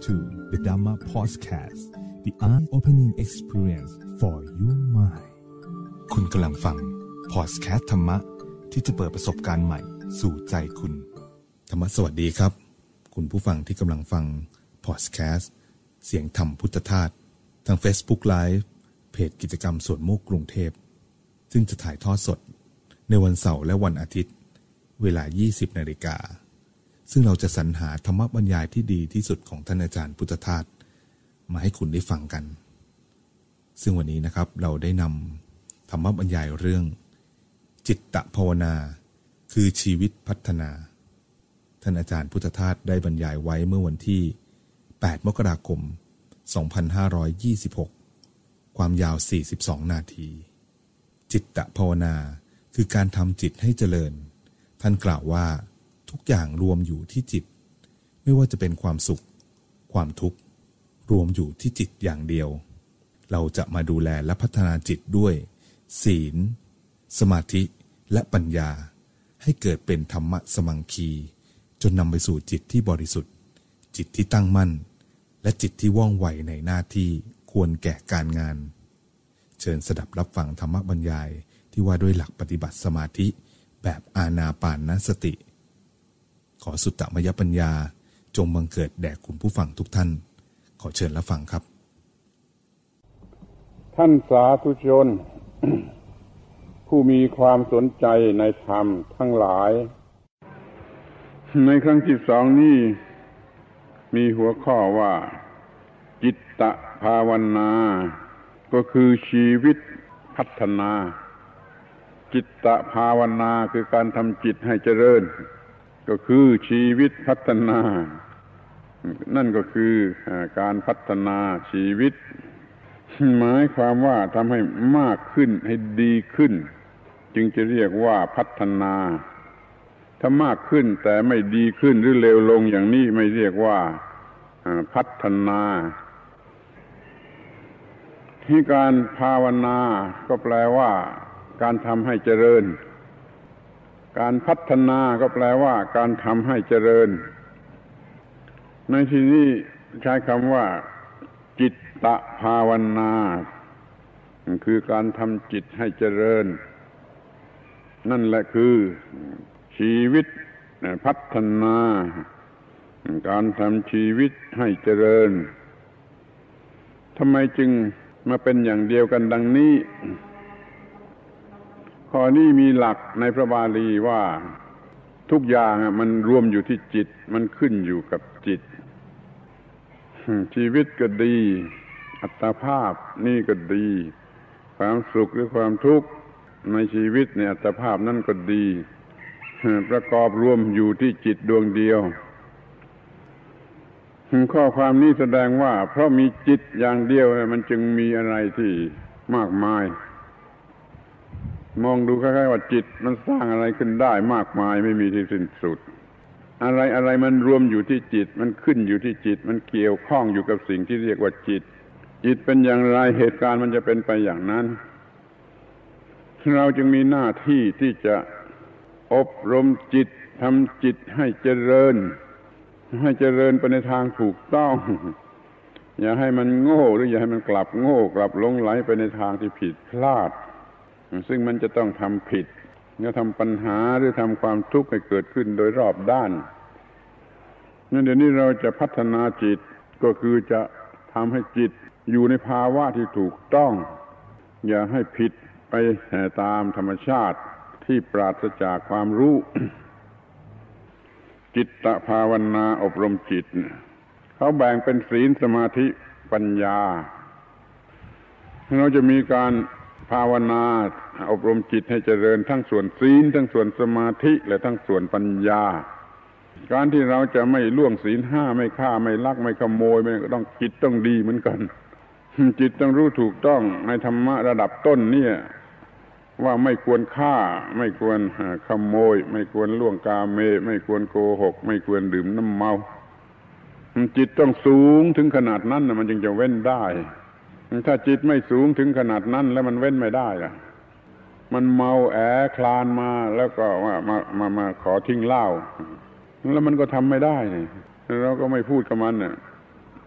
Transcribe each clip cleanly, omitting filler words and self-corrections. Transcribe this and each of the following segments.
to the Dhamma Podcast, the eye-opening experience for your mind. คุณกำลังฟังพอดแคสต์ธรรมะที่จะเปิดประสบการณ์ใหม่สู่ใจคุณธรรมะสวัสดีครับคุณผู้ฟังที่กำลังฟังพอดแคสต์เสียงธรรมพุทธทาสทาง Facebook Live เพจกิจกรรมสวนโมกกรุงเทพซึ่งจะถ่ายทอดสดในวันเสาร์และวันอาทิตย์เวลา 20:00 น.ซึ่งเราจะสรรหาธรรมบรรยายที่ดีที่สุดของท่านอาจารย์พุทธทาสมาให้คุณได้ฟังกันซึ่งวันนี้นะครับเราได้นำธรรมบรรยายเรื่องจิตตภาวนาคือชีวิตพัฒนาท่านอาจารย์พุทธทาสได้บรรยายไว้เมื่อวันที่8 มกราคม 2526ความยาว42 นาทีจิตตภาวนาคือการทำจิตให้เจริญท่านกล่าวว่าทุกอย่างรวมอยู่ที่จิตไม่ว่าจะเป็นความสุขความทุกข์รวมอยู่ที่จิตอย่างเดียวเราจะมาดูแลและพัฒนาจิตด้วยศีลสมาธิและปัญญาให้เกิดเป็นธรรมะสมังคีจนนำไปสู่จิตที่บริสุทธิ์จิตที่ตั้งมั่นและจิตที่ว่องไวในหน้าที่ควรแก่การงานเชิญสดับรับฟังธรรมบรรยายที่ว่าด้วยหลักปฏิบัติสมาธิแบบอานาปานสติขอสุตตมยปัญญาจงบังเกิดแด่คุณผู้ฟังทุกท่านขอเชิญรับฟังครับท่านสาธุชน ผู้มีความสนใจในธรรมทั้งหลายในครั้งที่2นี้มีหัวข้อว่าจิตตภาวนาก็คือชีวิตพัฒนาจิตตภาวนาคือการทำจิตให้เจริญก็คือชีวิตพัฒนานั่นก็คือการพัฒนาชีวิตหมายความว่าทำให้มากขึ้นให้ดีขึ้นจึงจะเรียกว่าพัฒนาถ้ามากขึ้นแต่ไม่ดีขึ้นหรือเลวลงอย่างนี้ไม่เรียกว่าพัฒนาที่การภาวนาก็แปลว่าการทำให้เจริญการพัฒนาก็แปลว่าการทำให้เจริญในที่นี้ใช้คำว่าจิตตภาวนาคือการทำจิตให้เจริญนั่นแหละคือชีวิตพัฒนาการทำชีวิตให้เจริญทำไมจึงมาเป็นอย่างเดียวกันดังนี้ข้อนี้มีหลักในพระบาลีว่าทุกอย่างมันรวมอยู่ที่จิตมันขึ้นอยู่กับจิตชีวิตก็ดีอัตภาพนี่ก็ดีความสุขหรือความทุกข์ในชีวิตในอัตภาพนั่นก็ดีประกอบรวมอยู่ที่จิตดวงเดียวข้อความนี้แสดงว่าเพราะมีจิตอย่างเดียวมันจึงมีอะไรที่มากมายมองดูคล้ายๆว่าจิตมันสร้างอะไรขึ้นได้มากมายไม่มีที่สิ้นสุดอะไรมันรวมอยู่ที่จิตมันขึ้นอยู่ที่จิตมันเกี่ยวข้องอยู่กับสิ่งที่เรียกว่าจิตเป็นอย่างไรเหตุการณ์มันจะเป็นไปอย่างนั้นเราจึงมีหน้าที่ที่จะอบรมจิตทำจิตให้เจริญไปในทางถูกต้องอย่าให้มันโง่หรืออย่าให้มันกลับโง่กลับหลงไหลไปในทางที่ผิดพลาดซึ่งมันจะต้องทำผิดจะทำปัญหาหรือทำความทุกข์ให้เกิดขึ้นโดยรอบด้านนั่นเดี๋ยวนี้เราจะพัฒนาจิตก็คือจะทำให้จิตอยู่ในภาวะที่ถูกต้องอย่าให้ผิดไปตามธรรมชาติที่ปราศจากความรู้ จิตตภาวนาอบรมจิตเขาแบ่งเป็นศีลสมาธิปัญญาเราจะมีการภาวนาอบรมจิตให้เจริญทั้งส่วนศีลทั้งส่วนสมาธิและทั้งส่วนปัญญาการที่เราจะไม่ล่วงศีล 5ไม่ฆ่าไม่ลักไม่ขโมยไม่ต้องจิตต้องดีเหมือนกันจิตต้องรู้ถูกต้องในธรรมะระดับต้นเนี่ยว่าไม่ควรฆ่าไม่ควรขโมยไม่ควรล่วงกาเมไม่ควรโกหกไม่ควรดื่มน้ำเมาจิตต้องสูงถึงขนาดนั้นมันจึงจะเว้นได้ถ้าจิตไม่สูงถึงขนาดนั้นแล้วมันเว้นไม่ได้ล่ะมันเมาแอคลานมาแล้วก็มาขอทิ้งเหล้าแล้วมันก็ทำไม่ได้นี่เราก็ไม่พูดกับมันน่ะ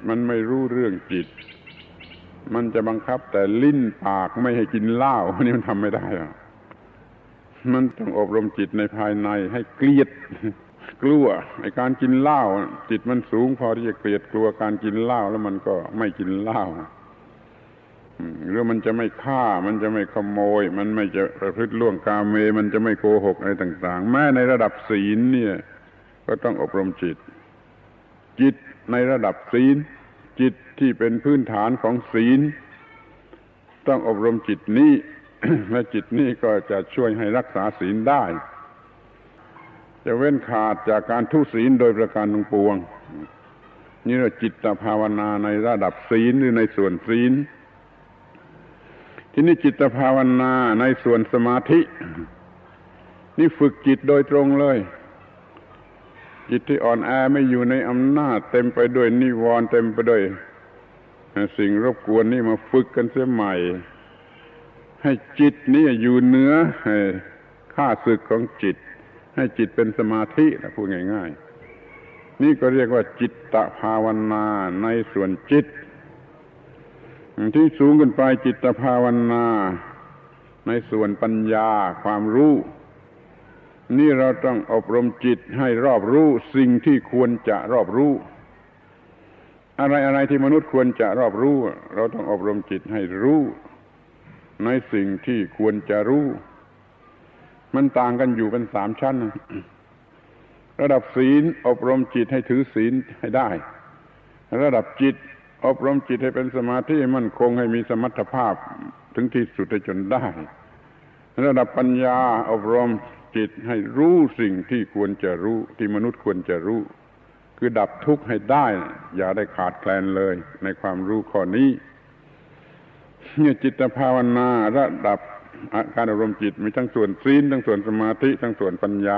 มันไม่รู้เรื่องจิตมันจะบังคับแต่ลิ้นปากไม่ให้กินเหล้านี่มันทำไม่ได้หรอกมันต้องอบรมจิตในภายในให้เกลียดกลัวไอ้การกินเหล้าจิตมันสูงพอที่จะเกลียดกลัวการกินเหล้าแล้วมันก็ไม่กินเหล้าหรือมันจะไม่ฆ่ามันจะไม่ขโมยมันไม่จะประพฤติล่วงกาเมมันจะไม่โกหกอะไรต่างๆแม้ในระดับศีลเนี่ยก็ต้องอบรมจิตในระดับศีลจิตที่เป็นพื้นฐานของศีลต้องอบรมจิตนี้ และจิตนี้ก็จะช่วยให้รักษาศีลได้จะเว้นขาดจากการทุศีลโดยประการทั้งปวงนี่เราจิตภาวนาในระดับศีลหรือในส่วนศีลที่นี่จิตภาวนาในส่วนสมาธินี่ฝึกจิตโดยตรงเลยจิตที่อ่อนแอไม่อยู่ในอำนาจเต็มไปด้วยนิวรณ์เต็มไปด้วยสิ่งรบกวนนี่มาฝึกกันเสียใหม่ให้จิตนี่อยู่เหนือข้าศึกของจิตให้จิตเป็นสมาธินะพูดง่ายๆนี่ก็เรียกว่าจิตตภาวนาในส่วนจิตที่สูงขึ้นไปจิตภาวนาในส่วนปัญญาความรู้นี่เราต้องอบรมจิตให้รอบรู้สิ่งที่ควรจะรอบรู้อะไรที่มนุษย์ควรจะรอบรู้เราต้องอบรมจิตให้รู้ในสิ่งที่ควรจะรู้มันต่างกันอยู่เป็น3ชั้นระดับศีลอบรมจิตให้ถือศีลให้ได้ระดับจิตอบรมจิตให้เป็นสมาธิให้มั่นคงให้มีสมรรถภาพถึงที่สุดจนได้ระดับปัญญาอบรมจิตให้รู้สิ่งที่ควรจะรู้ที่มนุษย์ควรจะรู้คือดับทุกข์ให้ได้อย่าได้ขาดแคลนเลยในความรู้ข้อนี้เนี่ยจิตภาวนาระดับการอบรมจิตมีทั้งส่วนศีลทั้งส่วนสมาธิทั้งส่วนปัญญา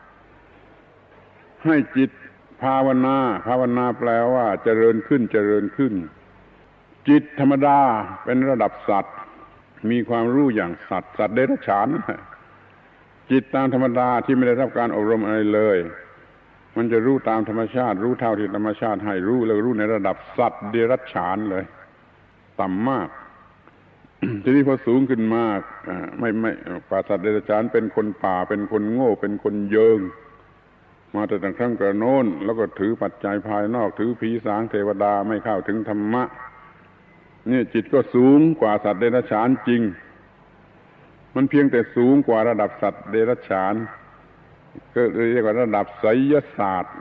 ให้จิตภาวนาแปลว่าเจริญขึ้นจิตธรรมดาเป็นระดับสัตว์มีความรู้อย่างสัตว์เดรัจฉานจิตตามธรรมดาที่ไม่ได้รับการอบรมอะไรเลยมันจะรู้ตามธรรมชาติรู้เท่าที่ธรรมชาติให้รู้แล้วรู้ในระดับสัตว์เดรัจฉานเลยต่ำมาก ทีนี้พอสูงขึ้นมากไม่ป่าสัตว์เดรัจฉานเป็นคนป่าเป็นคนโง่เป็นคนเยิงมาแต่ตั้งครั้งกระโน้นแล้วก็ถือปัจจัยภายนอกถือผีสางเทวดาไม่เข้าถึงธรรมะนี่จิตก็สูงกว่าสัตว์เดรัจฉานจริงมันเพียงแต่สูงกว่าระดับสัตว์เดรัจฉานก็เรียกว่าระดับไสยศาสตร์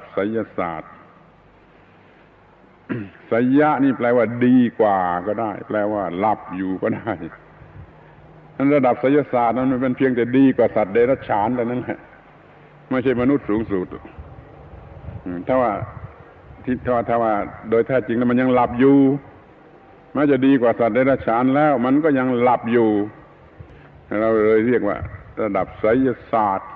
ไสยะนี่แปลว่าดีกว่าก็ได้แปลว่าหลับอยู่ก็ได้ระดับไสยศาสตร์นั้นมันเป็นเพียงแต่ดีกว่าสัตว์เดรัจฉานเท่านั้นแหละไม่ใช่มนุษย์สูงสุดถ้าว่าโดยแท้จริงแล้วมันยังหลับอยู่แม้จะดีกว่าสัตว์เดรัจฉานแล้วมันก็ยังหลับอยู่เราเลยเรียกว่าระดับไสยศาสตร์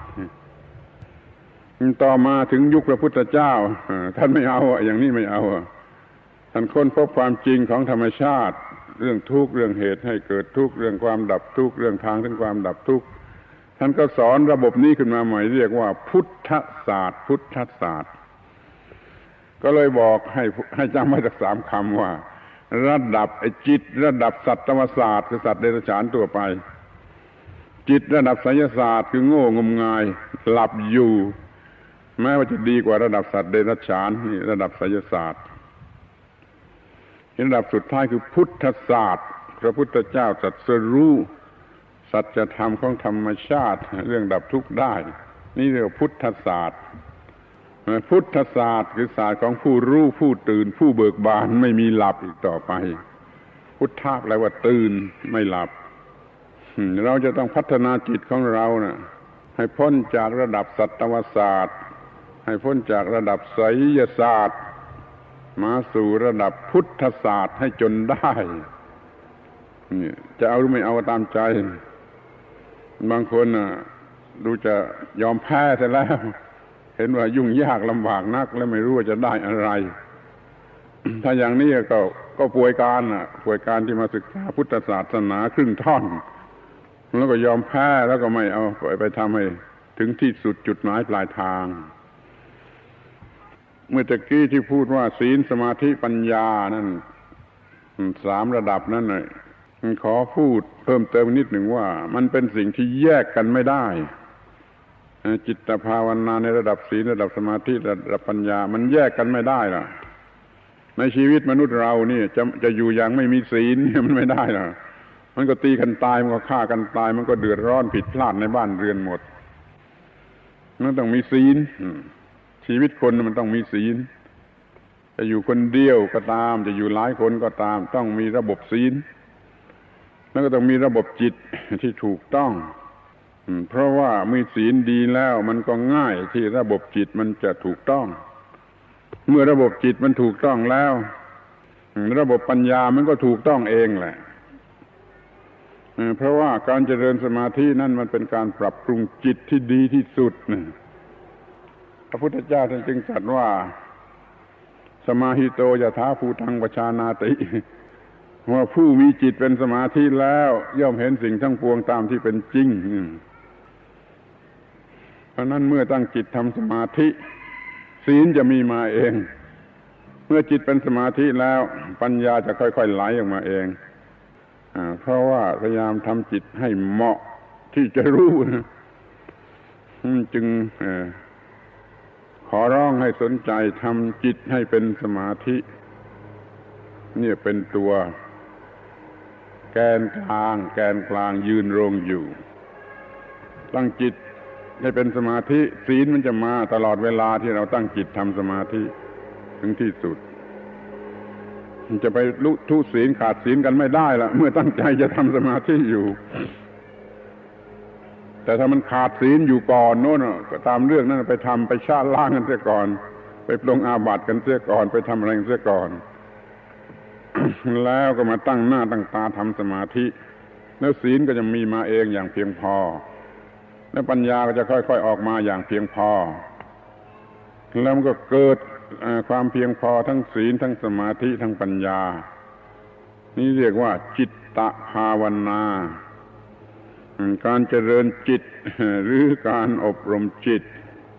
ต่อมาถึงยุคพระพุทธเจ้าท่านไม่เอาอย่างนี้ไม่เอาท่านค้นพบความจริงของธรรมชาติเรื่องทุกข์เรื่องเหตุให้เกิดทุกข์เรื่องความดับทุกข์เรื่องทางถึงความดับทุกข์ท่านก็สอนระบบนี้ขึ้นมาใหม่เรียกว่าพุทธศาสตร์ก็เลยบอกให้จำไว้สัก3 คำว่าระดับจิตระดับสัตวศาสตร์คือสัตว์เดรัจฉานทั่วไปจิตระดับไสยศาสตร์คือโง่งมงายหลับอยู่แม้ว่าจะดีกว่าระดับสัตว์เดรัจฉานนี่ระดับไสยศาสตร์ระดับสุดท้ายคือพุทธศาสตร์พระพุทธเจ้าตรัสรู้สัจธรรมของธรรมชาติเรื่องดับทุกข์ได้นี่เรียกว่าพุทธศาสตร์คือศาสตร์ของผู้รู้ผู้ตื่นผู้เบิกบานไม่มีหลับอีกต่อไปพุทธะแปลว่าตื่นไม่หลับเราจะต้องพัฒนาจิตของเรานะให้พ้นจากระดับสัตวศาสตร์ให้พ้นจากระดับไสยศาสตร์มาสู่ระดับพุทธศาสตร์ให้จนได้นี่จะเอาหรือไม่เอาตามใจบางคนดูจะยอมแพ้เสียแล้วเห็นว่ายุ่งยากลำบากนักและไม่รู้ว่าจะได้อะไร ถ้าอย่างนี้ก็ป่วยการที่มาศึกษาพุทธศาสนาครึ่งท่อนแล้วก็ยอมแพ้แล้วก็ไม่เอาไปทำให้ถึงที่สุดจุดหมายปลายทางเมื่อตะกี้ที่พูดว่าศีลสมาธิปัญญานั่น3ระดับนั้นน่ะขอพูดเพิ่มเติมนิดหนึ่งว่ามันเป็นสิ่งที่แยกกันไม่ได้จิตภาวนาในระดับศีลระดับสมาธิระดับปัญญามันแยกกันไม่ได้ล่ะในชีวิตมนุษย์เรานี่จะอยู่อย่างไม่มีศีลมันไม่ได้ล่ะมันก็ตีกันตายมันก็ฆ่ากันตายมันก็เดือดร้อนผิดพลาดในบ้านเรือนหมดมันต้องมีศีลชีวิตคนมันต้องมีศีลจะอยู่คนเดียวก็ตามจะอยู่หลายคนก็ตามต้องมีระบบศีลแล้วก็ต้องมีระบบจิตที่ถูกต้องเพราะว่ามีศีลดีแล้วมันก็ง่ายที่ระบบจิตมันจะถูกต้องเมื่อระบบจิตมันถูกต้องแล้วระบบปัญญามันก็ถูกต้องเองแหละเพราะว่าการเจริญสมาธินั่นมันเป็นการปรับปรุงจิตที่ดีที่สุดพระพุทธเจ้าท่านจึงตรัสว่าสมาหิโตยถาภูตังปชานาติว่าผู้มีจิตเป็นสมาธิแล้วย่อมเห็นสิ่งทั้งปวงตามที่เป็นจริงเพราะนั้นเมื่อตั้งจิตทำสมาธิศีลจะมีมาเองเมื่อจิตเป็นสมาธิแล้วปัญญาจะค่อยๆไหลออกมาเองเพราะว่าพยายามทำจิตให้เหมาะที่จะรู้จึงขอร้องให้สนใจทำจิตให้เป็นสมาธิเนี่ยเป็นตัวแกนกลางยืนรงอยู่ตั้งจิตให้เป็นสมาธิศีลมันจะมาตลอดเวลาที่เราตั้งจิตทำสมาธิถึงที่สุดจะไปลุทุศีลขาดศีลกันไม่ได้ละเมื่อตั้งใจจะทำสมาธิอยู่แต่ถ้ามันขาดศีลอยู่ก่อนโน่นก็ตามเรื่องนั้นไปทำไปชาล้างกันเสียก่อนไปปลงอาบัติกันเสียก่อนไปทำอะไรเสียก่อน แล้วก็มาตั้งหน้าตั้งตาทำสมาธิแล้วศีลก็จะมีมาเองอย่างเพียงพอและปัญญาก็จะค่อยๆออกมาอย่างเพียงพอแล้วมันก็เกิดความเพียงพอทั้งศีลทั้งสมาธิทั้งปัญญานี่เรียกว่าจิตตภาวนาการเจริญจิตหรือการอบรมจิต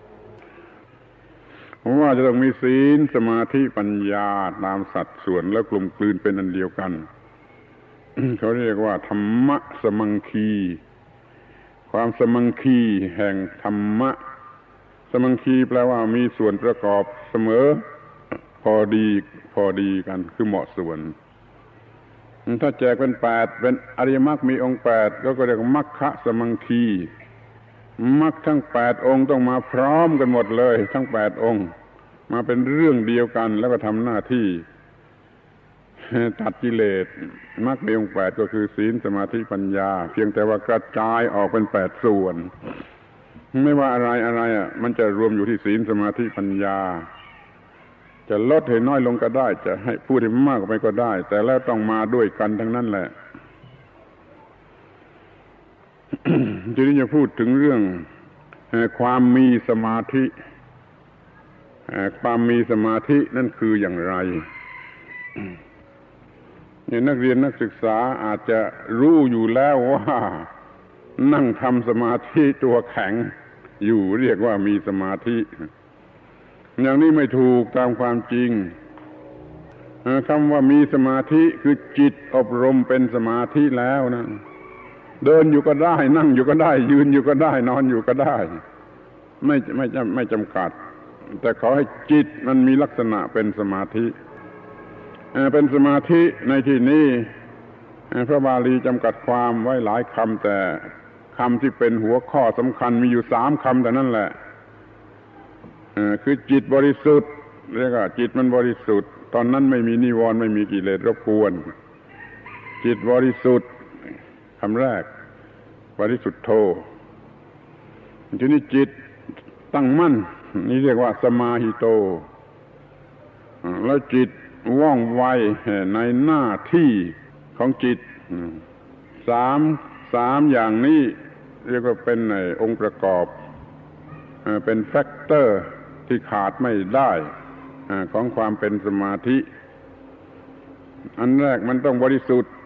ผมว่าจะต้องมีศีลสมาธิปัญญาตามสัดส่วนแล้วกลมกลืนเป็นอันเดียวกัน เขาเรียกว่าธรรมะสมังคีความสมังคีแห่งธรรมะสมังคีแปลว่ามีส่วนประกอบเสมอพอดีกันคือเหมาะส่วนถ้าแจกเป็น8เป็นอริยมรรคมีองค์8ก็เรียกมรรคสมังคีมรรคทั้ง8องค์ต้องมาพร้อมกันหมดเลยทั้ง8องค์มาเป็นเรื่องเดียวกันแล้วก็ทำหน้าที่ตัดกิเลสมรรคมีองค์8ก็คือศีลสมาธิปัญญาเพียงแต่ว่ากระจายออกเป็น8ส่วนไม่ว่าอะไรมันจะรวมอยู่ที่ศีลสมาธิปัญญาจะลดให้น้อยลงก็ได้จะให้พูดให้มากไปก็ได้แต่แล้วต้องมาด้วยกันทั้งนั้นแหละ ทีนี้จะพูดถึงเรื่องความมีสมาธิความมีสมาธินั่นคืออย่างไรเนี่ยนักเรียนนักศึกษาอาจจะรู้อยู่แล้วว่านั่งทำสมาธิตัวแข็งอยู่เรียกว่ามีสมาธิอย่างนี้ไม่ถูกตามความจริงคำว่ามีสมาธิคือจิตอบรมเป็นสมาธิแล้วนะเดินอยู่ก็ได้นั่งอยู่ก็ได้ยืนอยู่ก็ได้นอนอยู่ก็ได้ไม่จำกัดแต่ขอให้จิตมันมีลักษณะเป็นสมาธิเป็นสมาธิในที่นี้พระบาลีจำกัดความไว้หลายคำแต่คำที่เป็นหัวข้อสำคัญมีอยู่3คำแต่นั่นแหละคือจิตบริสุทธิ์เรียกว่าจิตมันบริสุทธิ์ตอนนั้นไม่มีนิวรณ์ไม่มีกิเลสรบกวนจิตบริสุทธิ์คำแรกบริสุทธโธทีนี้จิตตั้งมั่นนี่เรียกว่าสมาหิโตแล้วจิตว่องไวในหน้าที่ของจิตสามอย่างนี้เรียกว่าเป็นองค์ประกอบเป็นแฟกเตอร์ที่ขาดไม่ได้ของความเป็นสมาธิอันแรกมันต้องบริสุทธิ์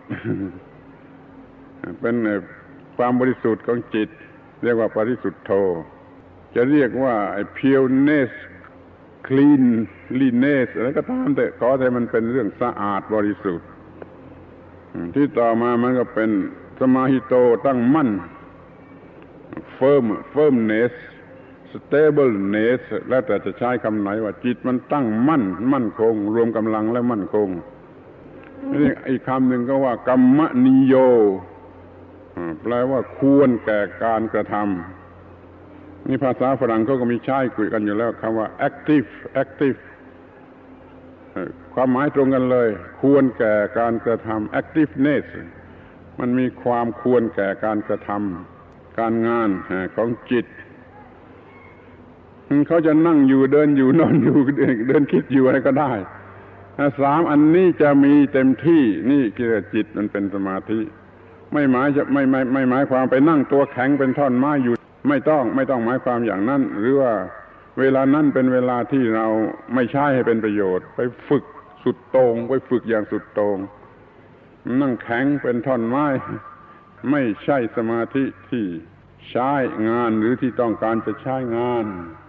เป็นความบริสุทธิ์ของจิตเรียกว่าปริสุทธโธจะเรียกว่าpureness cleanliness อะไรก็ตามแต่ขอแต่มันเป็นเรื่องสะอาดบริสุทธิ์ที่ต่อมามันก็เป็นสมาหิโตตั้งมั่น firmness stableness แล้วแต่จะใช้คำไหนว่าจิตมันตั้งมั่นคงรวมกำลังและมั่นคงนี่อีกคำหนึ่งก็ว่ากัมมนิโยแปลว่าควรแก่การกระทำนี่ภาษาฝรั่งเขาก็มีใช้คุยกันอยู่แล้วคำว่า active ความหมายตรงกันเลยควรแก่การกระทำ activeness มันมีความควรแก่การกระทำการงานของจิตเขาจะนั่งอยู่เดินอยู่นอนอยู่เดินคิดอยู่อะไรก็ได้สามอันนี้จะมีเต็มที่นี่คือจิตมันเป็นสมาธิไม่หมายความไปนั่งตัวแข็งเป็นท่อนไม้อยู่ไม่ต้องหมายความอย่างนั้นหรือว่าเวลานั้นเป็นเวลาที่เราไม่ใช้ให้เป็นประโยชน์ไปฝึกสุดโต่งไปฝึกอย่างสุดโต่งนั่งแข็งเป็นท่อนไม้ไม่ใช่สมาธิที่ใช้งานหรือที่ต้องการจะใช้งาน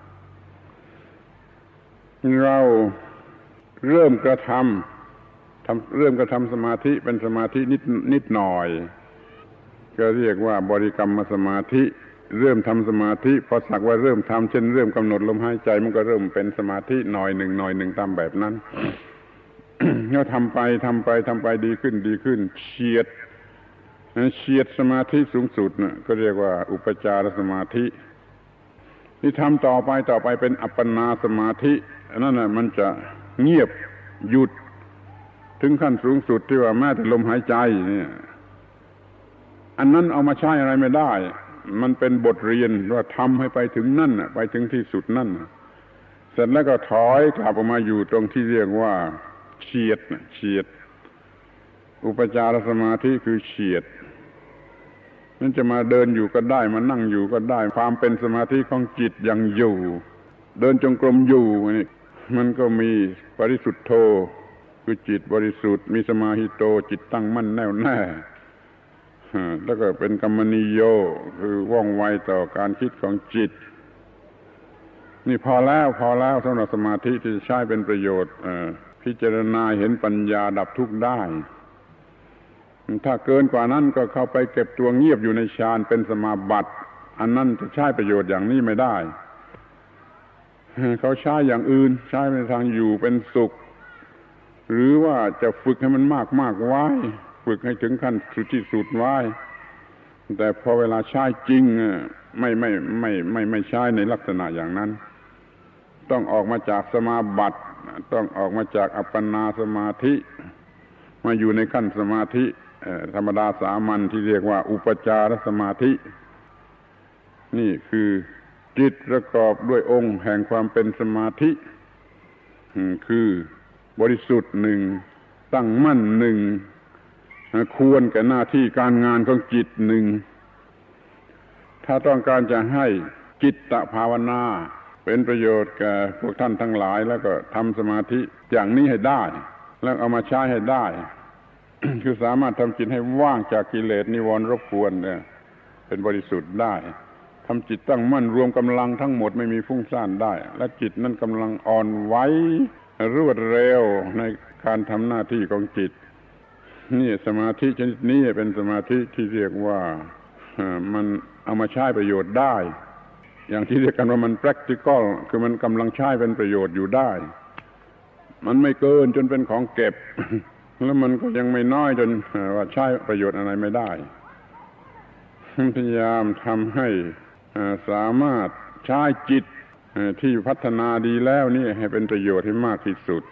เราเริ่มกระทำสมาธิเป็นสมาธินิดหน่อยก็เรียกว่าบริกรรมสมาธิเริ่มทำสมาธิพอสักว่าเริ่มทำเช่นเริ่มกำหนดลมหายใจมันก็เริ่มเป็นสมาธิหน่อยหนึ่งตามแบบนั้น แล้วทำไปดีขึ้นเฉียดสมาธิสูงสุดน่ะก็เรียกว่าอุปจารสมาธิที่ทำต่อไปเป็นอัปปนาสมาธินั่นน่ะมันจะเงียบหยุดถึงขั้นสูงสุดที่ว่าแม้แต่ลมหายใจเนี่ยอันนั้นเอามาใช้อะไรไม่ได้มันเป็นบทเรียนว่าทำให้ไปถึงนั่นน่ะไปถึงที่สุดนั่นเสร็จแล้วก็ถอยกลับออกมาอยู่ตรงที่เรียกว่าเฉียดอุปจารสมาธิคือเฉียดนั่นจะมาเดินอยู่ก็ได้มานั่งอยู่ก็ได้ความเป็นสมาธิของจิตยังอยู่เดินจงกรมอยู่นี่มันก็มีปริสุทธโธคือจิตบริสุทธิ์มีสมาหิโตจิตตั้งมั่นแน่วแน่แล้วก็เป็นกัมมนิโยคือว่องไวต่อการคิดของจิตนี่พอแล้วสำหรับสมาธิที่จะใช้เป็นประโยชน์พิจารณาเห็นปัญญาดับทุกข์ได้ถ้าเกินกว่านั้นก็เข้าไปเก็บตัวเงียบอยู่ในฌานเป็นสมาบัติอันนั้นจะใช้ประโยชน์อย่างนี้ไม่ได้เขาใช้อย่างอื่นใช้ในทางอยู่เป็นสุขหรือว่าจะฝึกให้มันมากไว้ฝึกให้ถึงขั้นสุดที่สุดไว้แต่พอเวลาใช้จริงไม่ใช้ในลักษณะอย่างนั้นต้องออกมาจากสมาบัติต้องออกมาจากอัปปนาสมาธิมาอยู่ในขั้นสมาธิธรรมดาสามัญที่เรียกว่าอุปจารสมาธินี่คือจิตประกอบด้วยองค์แห่งความเป็นสมาธิคือบริสุทธิ์หนึ่งตั้งมั่นหนึ่งควรแก่หน้าที่การงานของจิตหนึ่งถ้าต้องการจะให้จิตตภาวนาเป็นประโยชน์แก่พวกท่านทั้งหลายแล้วก็ทำสมาธิอย่างนี้ให้ได้แล้วเอามาใช้ให้ได้ คือสามารถทำจิตให้ว่างจากกิเลสนิวรณ์รบกวนเนี่ยเป็นบริสุทธิ์ได้ทำจิตตั้งมั่นรวมกำลังทั้งหมดไม่มีฟุ้งซ่านได้และจิตนั้นกำลังอ่อนไหวรวดเร็วในการทำหน้าที่ของจิตนี่สมาธิชนิดนี้เป็นสมาธิที่เรียกว่ามันเอามาใช้ประโยชน์ได้อย่างที่เรียกกันว่ามัน practical คือมันกำลังใช้เป็นประโยชน์อยู่ได้มันไม่เกินจนเป็นของเก็บ แล้วมันก็ยังไม่น้อยจนว่าใช้ประโยชน์อะไรไม่ได้พยายามทำให้สามารถใช้จิตที่พัฒนาดีแล้วนี่ให้เป็นประโยชน์ให้มากที่สุด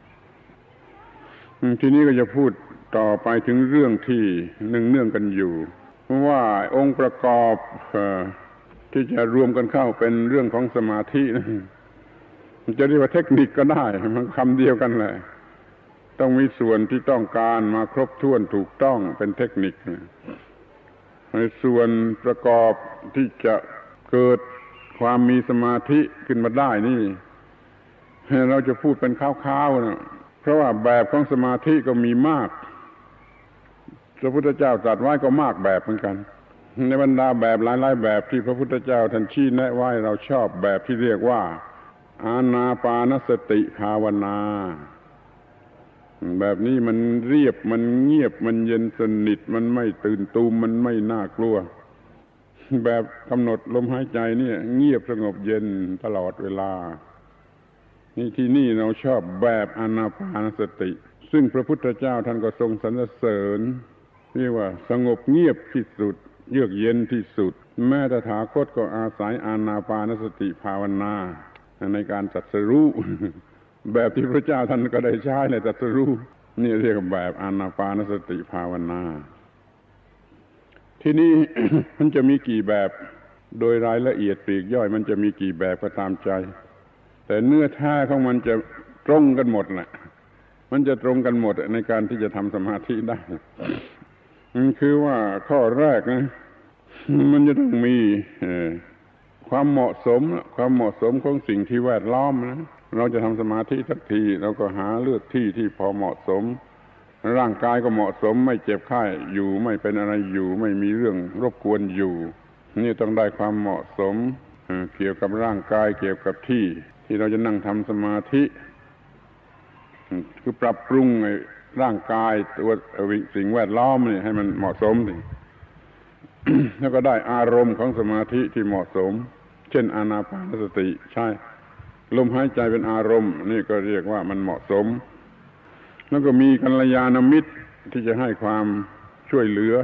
ทีนี้ก็จะพูดต่อไปถึงเรื่องที่เนื่องกันอยู่ว่าองค์ประกอบที่จะรวมกันเข้าเป็นเรื่องของสมาธิจะเรียกว่าเทคนิคก็ได้มันคำเดียวกันแหละต้องมีส่วนที่ต้องการมาครบถ้วนถูกต้องเป็นเทคนิคในส่วนประกอบที่จะเกิดความมีสมาธิขึ้นมาได้นี่เราจะพูดเป็นคร่าวๆนะเพราะว่าแบบของสมาธิก็มีมากพระพุทธเจ้าตรัสไว้ก็มากแบบเหมือนกันในบรรดาแบบหลายๆแบบที่พระพุทธเจ้าท่านชี้แนะไว้เราชอบแบบที่เรียกว่าอานาปานสติภาวนาแบบนี้มันเรียบมันเงียบมันเย็นสนิทมันไม่ตื่นตูมมันไม่น่ากลัวแบบกำหนดลมหายใจเนี่ยเงียบสงบเย็นตลอดเวลานี่ที่นี่เราชอบแบบอานาปานสติซึ่งพระพุทธเจ้าท่านก็ทรงสรรเสริญเรียกว่าสงบเงียบที่สุดเยือกเย็นที่สุดแม้ตถาคตก็อาศัยอานาปานสติภาวนาในการตรัสรู้แบบที่พระเจ้าท่านก็ได้ใช้ในตรัสรู้นี่เรียกแบบอานาปานสติภาวนาที่นี่ มันจะมีกี่แบบโดยรายละเอียดปลีกย่อยมันจะมีกี่แบบก็ตามใจแต่เนื้อแท้ของมันจะตรงกันหมดแหละมันจะตรงกันหมดในการที่จะทำสมาธิได้คือว่าข้อแรกนะมันจะต้องมีความเหมาะสมของสิ่งที่แวดล้อมนะเราจะทำสมาธิสักทีเราก็หาเลือกที่ที่พอเหมาะสมร่างกายก็เหมาะสมไม่เจ็บไข้อยู่ไม่เป็นอะไรอยู่ไม่มีเรื่องรบกวนอยู่นี่ต้องได้ความเหมาะสมเกี่ยวกับร่างกายเกี่ยวกับที่เราจะนั่งทำสมาธิคือปรับปรุงร่างกายตัวสิ่งแวดล้อมนี่ให้มันเหมาะสมสิ แล้วก็ได้อารมณ์ของสมาธิที่เหมาะสมเช่นอานาปานสติใช่ลมหายใจเป็นอารมณ์นี่ก็เรียกว่ามันเหมาะสมแล้วก็มีกัลยาณมิตรที่จะให้ความช่วยเหลือ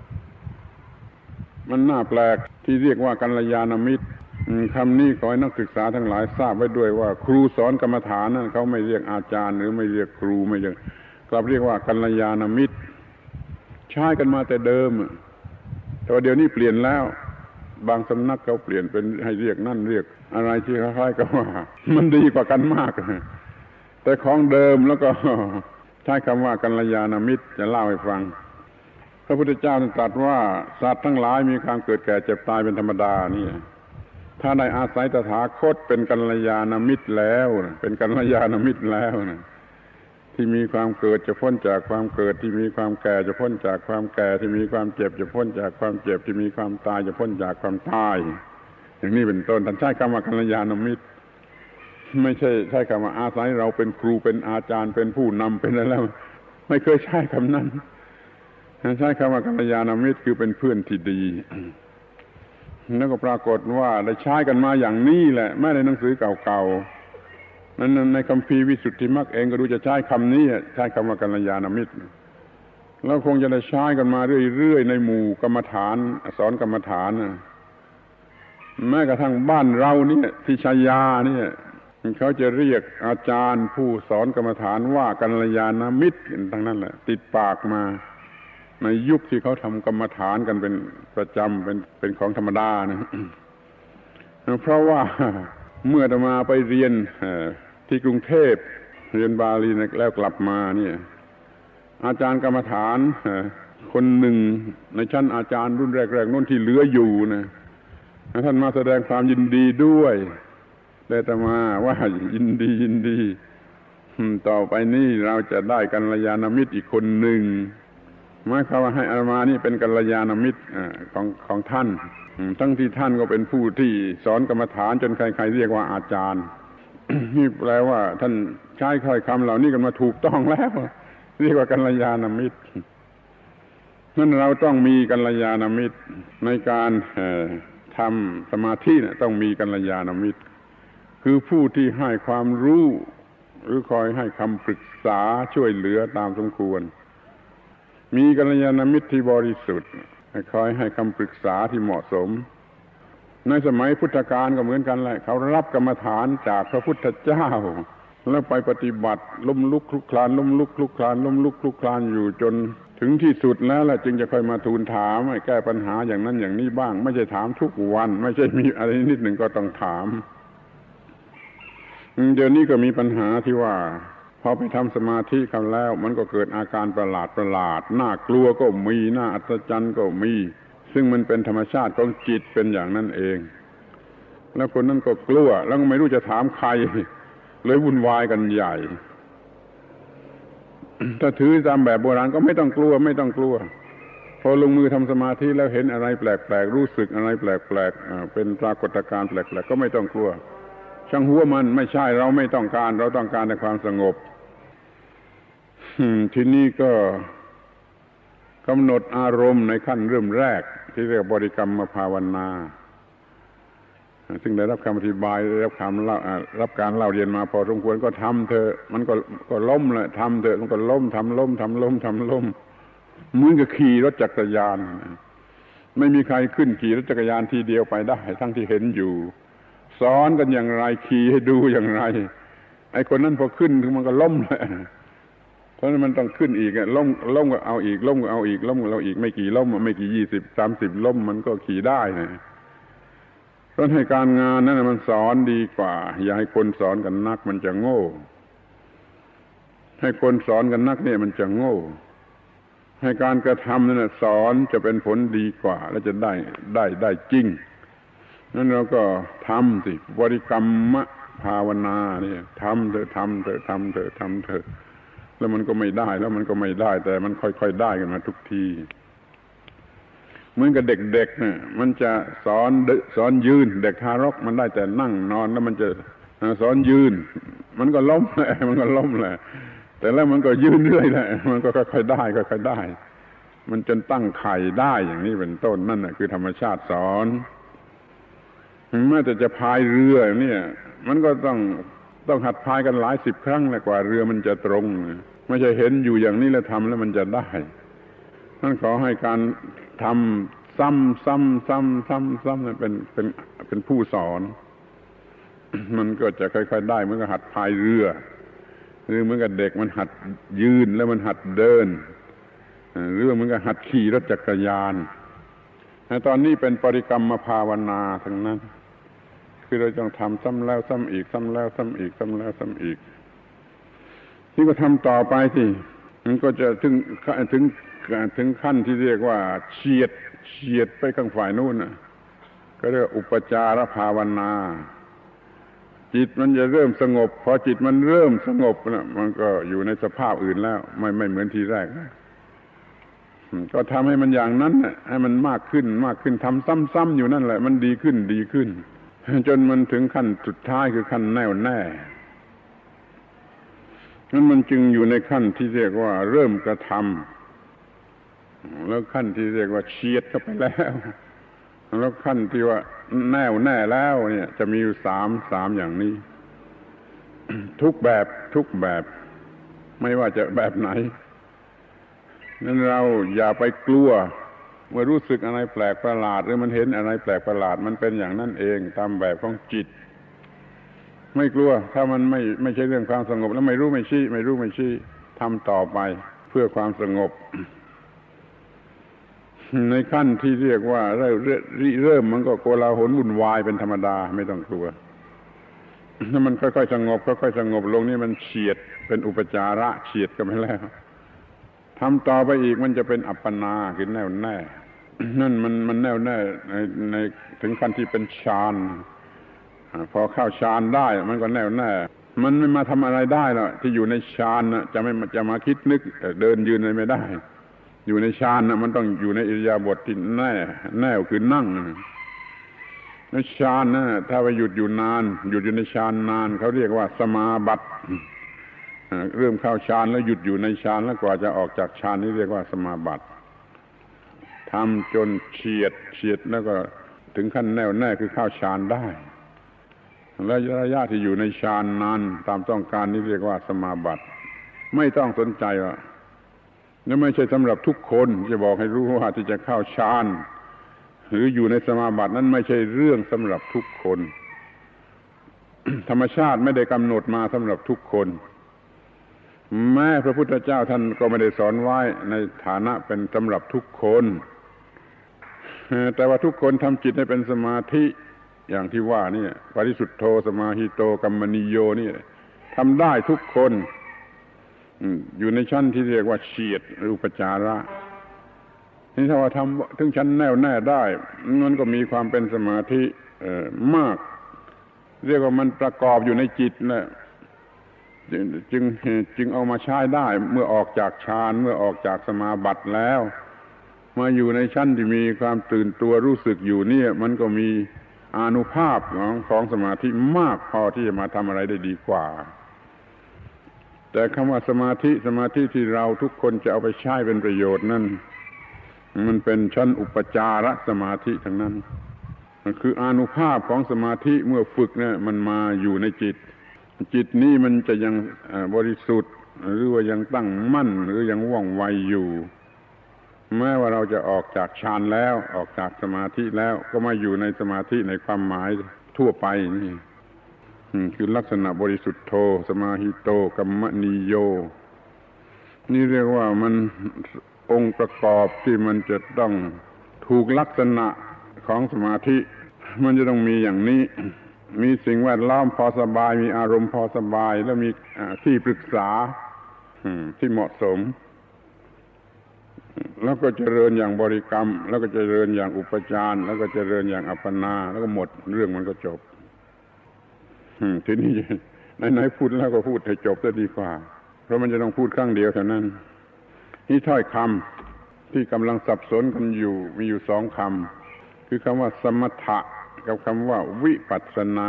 มันน่าแปลกที่เรียกว่ากัลยาณมิตรคำนี้ขอให้นักศึกษาทั้งหลายทราบไว้ด้วยว่าครูสอนกรรมฐานนั้นเขาไม่เรียกอาจารย์หรือไม่เรียกครูไม่เรียกกลับเรียกว่ากัลยาณมิตรใช้กันมาแต่เดิมแต่ว่าเดี๋ยวนี้เปลี่ยนแล้วบางสำนักเขาเปลี่ยนเป็นให้เรียกนั่นเรียกอะไรที่คล้ายๆกับว่ามันดีกว่ากันมากแต่ของเดิมแล้วก็ใช้คำว่ากัลยาณมิตรจะเล่าให้ฟังพระพุทธเจ้าตรัสว่าสัตว์ทั้งหลายมีความเกิดแก่เจ็บตายเป็นธรรมดานี่ถ้าได้อาศัยตถาคตเป็นกัลยาณมิตรแล้วเป็นกัลยาณมิตรแล้วนะที่มีความเกิดจะพ้นจากความเกิดที่มีความแก่จะพ้นจากความแก่ที่มีความเจ็บจะพ้นจากความเจ็บที่มีความตายจะพ้นจากความตายอย่างนี้เป็นต้นท่านใช้คำว่ากัลยาณมิตรไม่ใช่คำว่าอาศัยเราเป็นครูเป็นอาจารย์เป็นผู้นำเป็นอะไรแล้วไม่เคยใช้คำนั้นใช้คำว่ากัลยาณมิตรคือเป็นเพื่อนที่ดีแล้วก็ปรากฏว่าได้ใช้กันมาอย่างนี้แหละแม้ในหนังสือเก่าๆนั้นในคัมภีร์วิสุทธิมรรคเองก็ดูจะใช้คำนี้ใช้คำว่ากัลยาณมิตรแล้วคงจะได้ใช้กันมาเรื่อยๆในหมู่กรรมฐานสอนกรรมฐานแม้กระทั่งบ้านเราเนี่ยที่ชัยยาเนี่ยเขาจะเรียกอาจารย์ผู้สอนกรรมฐานว่ากัลยาณมิตรทั้งนั้นแหละติดปากมาในยุคที่เขาทำกรรมฐานกันเป็นประจำเป็นของธรรมดานะเพราะว่าเมื่ออาตมาไปเรียนที่กรุงเทพเรียนบาลีแล้วกลับมาเนี่ยอาจารย์กรรมฐานคนหนึ่งในชั้นอาจารย์รุ่นแรกๆนู่นที่เหลืออยู่นะท่านมาแสดงความยินดีด้วยแต่อาตมาว่ายินดีต่อไปนี้เราจะได้กัลยาณมิตรอีกคนหนึ่งหมายความว่าให้อาตมานี่เป็นกัลยาณมิตรของท่านทั้งที่ท่านก็เป็นผู้ที่สอนกรรมฐานจนใครๆเรียกว่าอาจารย์ นี่แปลว่าท่านใช้ถ้อยคำเหล่านี้กันมาถูกต้องแล้วเรียกว่ากัลยาณมิตรนั่นเราต้องมีกัลยาณมิตรในการทำสมาธิเนี่ยต้องมีกัลยาณมิตรคือผู้ที่ให้ความรู้หรือคอยให้คำปรึกษาช่วยเหลือตามสมควรมีกัลยาณมิตรที่บริสุทธิ์คอยให้คำปรึกษาที่เหมาะสมในสมัยพุทธกาลก็เหมือนกันแหละเขารับกรรมฐานจากพระพุทธเจ้าแล้วไปปฏิบัติล้มลุกคลุกคลานล้มลุกคลุกคลานล้มลุกคลุกคลานอยู่จนถึงที่สุดแล้วล่ะจึงจะค่อยมาทูลถามให้แก้ปัญหาอย่างนั้นอย่างนี้บ้างไม่ใช่ถามทุกวันไม่ใช่มีอะไรนิดหนึ่งก็ต้องถามเดี๋ยวนี้ก็มีปัญหาที่ว่าพอไปทำสมาธิกันแล้วมันก็เกิดอาการประหลาดน่ากลัวก็มีน่าอัศจรรย์ก็มีซึ่งมันเป็นธรรมชาติของจิตเป็นอย่างนั้นเองแล้วคนนั้นก็กลัวแล้วไม่รู้จะถามใครเลยวุ่นวายกันใหญ่ ถ้าถือตามแบบโบราณก็ไม่ต้องกลัวพอลงมือทำสมาธิแล้วเห็นอะไรแปลกๆรู้สึกอะไรแปลกๆเป็นปรากฏการณ์แปลกๆก็ไม่ต้องกลัวช่างหัวมันไม่ใช่เราไม่ต้องการเราต้องการแต่ความสงบทีนี้ก็กำหนดอารมณ์ในขั้นเริ่มแรกที่เรียกบริกรรมภาวนาซึ่งได้รับคำอธิบายได้รับการเล่าเรียนมาพอสมควรก็ทำเถอะมันก็ล้มเลยทำเถอะมันก็ล้มทำล้มเหมือนกับขี่รถจักรยานไม่มีใครขึ้นขี่รถจักรยานทีเดียวไปได้ทั้งที่เห็นอยู่สอนกันอย่างไรขี่ให้ดูอย่างไรไอ้คนนั้นพอขึ้นมันก็ล้มเลยเพราะนั้นมันต้องขึ้นอีกล้มก็เอาอีกล้มก็เอาอีกล้มก็เอาอีกไม่กี่ล้มไม่กี่20-30ล้มมันก็ขี่ได้นะเพราะให้การงานนั้นมันสอนดีกว่าอย่าให้คนสอนกันนักมันจะโง่ให้คนสอนกันนักเนี่ยมันจะโง่ให้การกระทำนั่นสอนจะเป็นผลดีกว่าและจะได้จริงนั้นเราก็ทำสิบริกรรมภาวนาเนี่ยทำเถอะแล้วมันก็ไม่ได้แล้วมันก็ไม่ได้แต่มันค่อยๆได้กันมาทุกทีเหมือนกับเด็กๆเนี่ยมันจะสอนยืนเด็กทารกมันได้แต่นั่งนอนแล้วมันจะสอนยืนมันก็ล้มแหละแต่แล้วมันก็ยืนเรื่อยแหละมันก็ค่อยๆได้มันจนตั้งไข่ได้อย่างนี้เป็นต้นนั่นน่ะคือธรรมชาติสอนแม้แต่จะพายเรือเนี่ยมันก็ต้องหัดพายกันหลาย10ครั้งแหละกว่าเรือมันจะตรงไม่ใช่เห็นอยู่อย่างนี้แล้วทำแล้วมันจะได้นั่นขอให้การทำซ้ำเป็นผู้สอนมันก็จะค่อยๆได้เหมือนกับหัดพายเรือหรือเหมือนกับเด็กมันหัดยืนแล้วมันหัดเดินหรือเหมือนกับหัดขี่รถจักรยานตอนนี้เป็นปริกรรมภาวนาทั้งนั้นคือเราต้องทำซ้ำแล้วซ้ำอีกนี่ก็ทำต่อไปสิมันก็จะถึงขั้นที่เรียกว่าเฉียดไปข้างฝ่ายนู้นน่ะก็เรียกอุปจารภาวนาจิตมันจะเริ่มสงบพอจิตมันเริ่มสงบนะมันก็อยู่ในสภาพอื่นแล้วไม่เหมือนทีแรกก็ทำให้มันอย่างนั้นให้มันมากขึ้นทำซ้ำๆอยู่นั่นแหละมันดีขึ้นจนมันถึงขั้นสุดท้ายคือขั้นแน่วแน่นั้นมันจึงอยู่ในขั้นที่เรียกว่าเริ่มกระทำแล้วขั้นที่เรียกว่าเฉียดเข้าไปแล้วขั้นที่ว่าแน่วแน่แล้วเนี่ยจะมีอยู่สามอย่างนี้ ทุกแบบไม่ว่าจะแบบไหนนั้นเราอย่าไปกลัวเมื่อรู้สึกอะไรแปลกประหลาดหรือมันเห็นอะไรแปลกประหลาดมันเป็นอย่างนั้นเองตามแบบของจิตไม่กลัวถ้ามันไม่ใช่เรื่องความสงบแล้วไม่รู้ไม่ชี้ทำต่อไปเพื่อความสงบในขั้นที่เรียกว่าเริ่มมันก็โกลาหลวุ่นวายเป็นธรรมดาไม่ต้องกลัวถ้ามันค่อยๆสงบลงนี่มันเฉียดเป็นอุปจาระเฉียดกันไปแล้วทำต่อไปอีกมันจะเป็นอัปปนาคือแน่วแน่นั่นมันแน่วแน่ในถึงขั้นที่เป็นฌานพอเข้าฌานได้มันก็แน่วแน่มันไม่มาทำอะไรได้หรอกที่อยู่ในฌานน่ะจะมาคิดนึกเดินยืนอะไรไม่ได้อยู่ในฌานน่ะมันต้องอยู่ในอิริยาบถที่แน่วคือนั่งในฌานน่ะถ้าไปหยุดอยู่นานหยุดอยู่ในฌานนานเขาเรียกว่าสมาบัติเริ่มเข้าฌานแล้วหยุดอยู่ในฌานแล้วกว่าจะออกจากฌานนี่เรียกว่าสมาบัติทำจนเฉียดแล้วก็ถึงขั้นแน่วแน่คือเข้าฌานได้แล้วระยะที่อยู่ในฌานนานตามต้องการนี่เรียกว่าสมาบัติไม่ต้องสนใจว่านั่นไม่ใช่สำหรับทุกคนจะบอกให้รู้ว่าที่จะเข้าฌานหรืออยู่ในสมาบัตินั้นไม่ใช่เรื่องสำหรับทุกคน ธรรมชาติไม่ได้กำหนดมาสำหรับทุกคนแม้พระพุทธเจ้าท่านก็ไม่ได้สอนไว้ในฐานะเป็นสำหรับทุกคนแต่ว่าทุกคนทำจิตให้เป็นสมาธิอย่างที่ว่านี่ปริสุทธโธสมาหิโตกัมมนิโยนี่ทำได้ทุกคนอยู่ในชั้นที่เรียกว่าเฉียดหรืออุปจาระนี่ถ้าว่าทำถึงชั้นแน่วแน่ได้มันก็มีความเป็นสมาธิมากเรียกว่ามันประกอบอยู่ในจิตนะจึงเอามาใช้ได้เมื่อออกจากฌานเมื่อออกจากสมาบัติแล้วมาอยู่ในชั้นที่มีความตื่นตัวรู้สึกอยู่เนี่ยมันก็มีอานุภาพของสมาธิมากพอที่จะมาทำอะไรได้ดีกว่าแต่คำว่าสมาธิที่เราทุกคนจะเอาไปใช้เป็นประโยชน์นั่นมันเป็นชั้นอุปจารสมาธิทั้งนั้นมันคืออานุภาพของสมาธิเมื่อฝึกเนี่ยมันมาอยู่ในจิตนี้มันจะยังบริสุทธิ์หรือว่ายังตั้งมั่นหรือยังว่องไวอยู่แม้ว่าเราจะออกจากฌานแล้วออกจากสมาธิแล้วก็มาอยู่ในสมาธิในความหมายทั่วไปนี่คือลักษณะบริสุทธิ์โธสมาหิโตกัมมนิโยนี่เรียกว่ามันองค์ประกอบที่มันจะต้องถูกลักษณะของสมาธิมันจะต้องมีอย่างนี้มีสิ่งแวดล้อมพอสบายมีอารมณ์พอสบายแล้วมีที่ปรึกษาที่เหมาะสมแล้วก็เจริญอย่างบริกรรมแล้วก็เจริญอย่างอุปจารแล้วก็เจริญอย่างอัปปนาแล้วก็หมดเรื่องมันก็จบทีนี้ไหนๆพูดแล้วก็พูดให้จบจะดีกว่าเพราะมันจะต้องพูดครั้งเดียวเท่านั้นนี่ถ้อยคำที่กำลังสับสนกันอยู่มีอยู่สองคำคือคำว่าสมถะกับคำว่าวิปัสสนา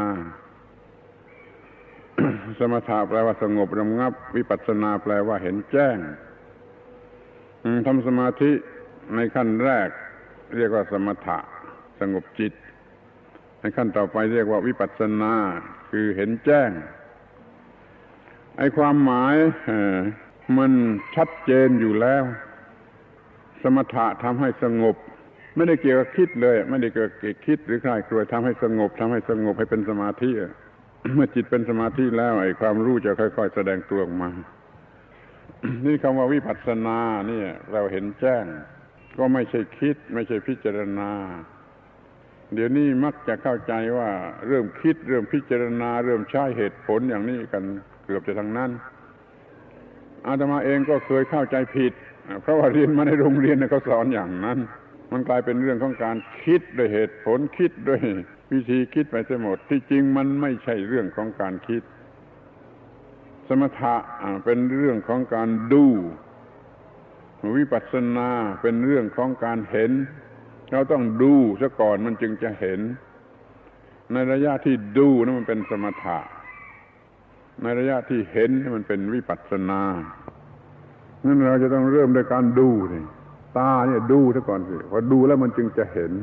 สมถะแปลว่าสงบระงับวิปัสสนาแปลว่าเห็นแจ้งทำสมาธิในขั้นแรกเรียกว่าสมถะสงบจิตในขั้นต่อไปเรียกว่าวิปัสสนาคือเห็นแจ้งไอ้ความหมายมันชัดเจนอยู่แล้วสมถะทำให้สงบไม่ได้เกี่ยวกับคิดเลยไม่ได้เกี่ยวกับคิดหรือใครครวญทำให้สงบให้เป็นสมาธิเมื่อจิตเป็นสมาธิแล้วไอ้ความรู้จะค่อยๆแสดงตัวออกมานี่คำว่าวิปัสสนาเนี่ยเราเห็นแจ้งก็ไม่ใช่คิดไม่ใช่พิจารณาเดี๋ยวนี้มักจะเข้าใจว่าเริ่มคิดเริ่มพิจารณาเริ่มใช้เหตุผลอย่างนี้กันเกือบจะทั้งนั้นอาตมาเองก็เคยเข้าใจผิดเพราะว่าเรียนมาในโรงเรียนเขาสอนอย่างนั้นมันกลายเป็นเรื่องของการคิดด้วยเหตุผลคิดด้วยวิธีคิดไปทั้งหมดที่จริงมันไม่ใช่เรื่องของการคิดสมถะเป็นเรื่องของการดูวิปัสสนาเป็นเรื่องของการเห็นเราต้องดูซะก่อนมันจึงจะเห็นในระยะที่ดูนั้นมันเป็นสมถะในระยะที่เห็นมันเป็นวิปัสสนานั่นเราจะต้องเริ่มด้วยการดูนี่ตาเนี่ยดูซะก่อนสิพอดูแล้วมันจึงจะเห็น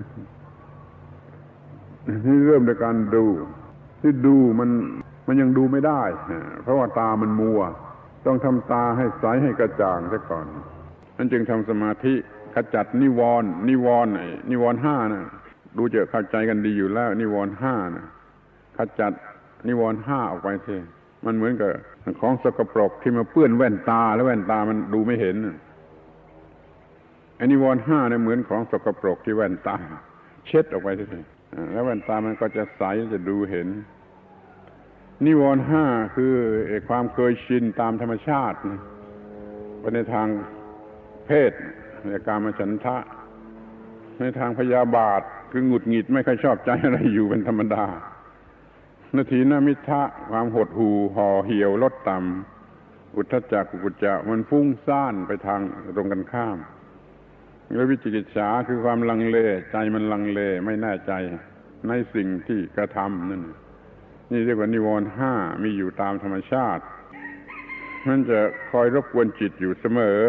นี่เริ่มด้วยการดูที่ดูมันยังดูไม่ได้เพราะว่าตามันมัวต้องทำตาให้ใสให้กระจ่างซะก่อนมันจึงทำสมาธิขจัดนิวรณ์ห้านะดูจะเข้าใจกันดีอยู่แล้วนิวรณ์ห้านะขจัดนิวรณ์ห้าออกไปสิมันเหมือนกับของสกปรกที่มาเปื้อนแว่นตาแล้วแว่นตามันดูไม่เห็นไอ้นิวรณ์ห้าเนี่ยเหมือนของสกปรกที่แว่นตาเช็ดออกไปสิแล้วแว่นตามันก็จะใสจะดูเห็นนิวรณ์ห้าคือความเคยชินตามธรรมชาตินะในทางเพศในกามฉันทะในทางพยาบาทคือหงุดหงิดไม่ค่อยชอบใจอะไรอยู่เป็นธรรมดานาทีนมิทะความหดหู่ห่อเหี่ยวลดต่ำอุทธัจจะกุกุจจะมันฟุ้งซ่านไปทางตรงกันข้ามแล้ววิจิกิจฉาคือความลังเลใจมันลังเลไม่แน่ใจในสิ่งที่กระทำนั่นนี่เรียกว่านิวรณ์ห้ามีอยู่ตามธรรมชาติมันจะคอยรบกวนจิตอยู่เสมอ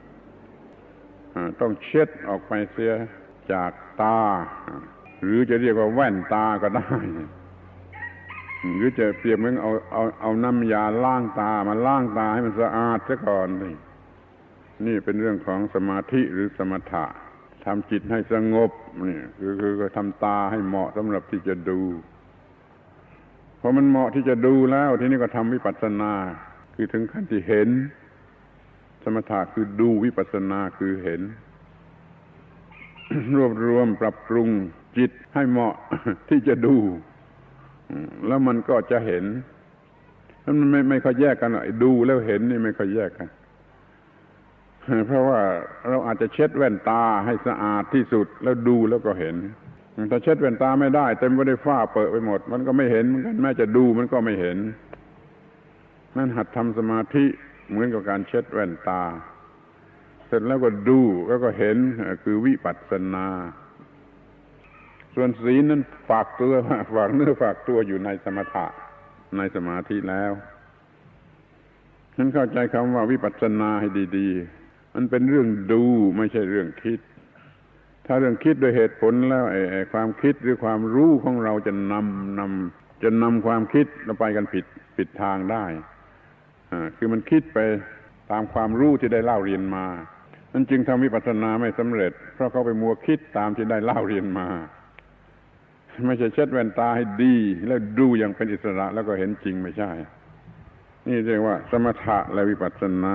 ต้องเช็ดออกไปเสียจากตาหรือจะเรียกว่าแว่นตาก็ได้หรือจะเปรียบเหมือนเอาน้ำยาล้างตามาล้างตาให้มันสะอาดซะก่อนนี่เป็นเรื่องของสมาธิหรือสมถะทำจิตให้สงบนี่คือทำตาให้เหมาะสำหรับที่จะดูพอมันเหมาะที่จะดูแล้วทีนี้ก็ทำวิปัสสนาคือถึงขั้นที่เห็นสมถะคือดูวิปัสสนาคือเห็น รวบรวมปรับปรุงจิตให้เหมาะที่จะดูแล้วมันก็จะเห็นมันไม่ค่อยแยกกันดูแล้วเห็นนี่ไม่ค่อยแยกกันเพราะว่าเราอาจจะเช็ดแว่นตาให้สะอาดที่สุดแล้วดูแล้วก็เห็นถ้าเช็ดแว่นตาไม่ได้เต็มไปด้วยฝ้าเปิดไปหมดมันก็ไม่เห็นเหมือนกันแม้จะดูมันก็ไม่เห็นนั่นหัดทำสมาธิเหมือนกับการเช็ดแว่นตาเสร็จแล้วก็ดูแล้วก็เห็นคือวิปัสสนาส่วนศีลนั้นฝากเนื้อฝากตัวอยู่ในสมถะในสมาธิแล้วฉันเข้าใจคำว่าวิปัสสนาให้ดีๆมันเป็นเรื่องดูไม่ใช่เรื่องคิดถ้าเรื่องคิดโดยเหตุผลแล้วความคิดหรือความรู้ของเราจะนำความคิดเราไปกันผิดทางได้คือมันคิดไปตามความรู้ที่ได้เล่าเรียนมามันจึงทำวิปัสสนาไม่สำเร็จเพราะเขาไปมัวคิดตามที่ได้เล่าเรียนมาไม่ใช่เช็ดแว่นตาให้ดีแล้วดูอย่างเป็นอิสระแล้วก็เห็นจริงไม่ใช่นี่เรียกว่าสมถะและวิปัสสนา